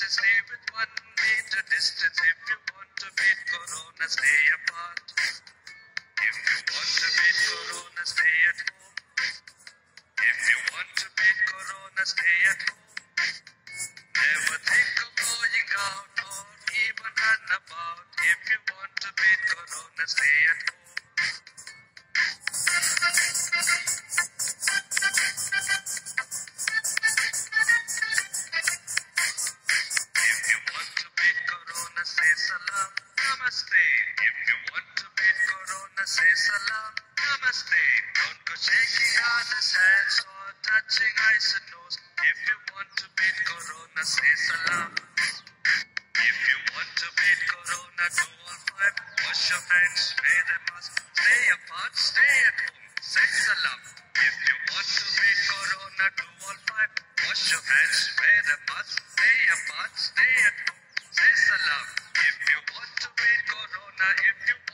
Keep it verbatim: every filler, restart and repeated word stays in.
stay with one meter distance. If you want to beat Corona, stay apart. If you want to beat Corona, stay at home. If you want to beat Corona, stay at home. Never think of going out or even run about. If you want to beat Corona, stay at home. If you want to beat Corona, say salam, namaste. If you want to beat Corona, say salam, namaste. Don't go shaking others' hands or touching eyes and nose. If you want to beat Corona, say salam. If you want to beat Corona, do all five. Wash your hands, wear the mask. Stay apart, stay at home. Say salam. If you want to beat Corona, do all five. Wash your hands, wear the mask. Stay apart, stay at home. Say salam. If you want to beat Corona, if you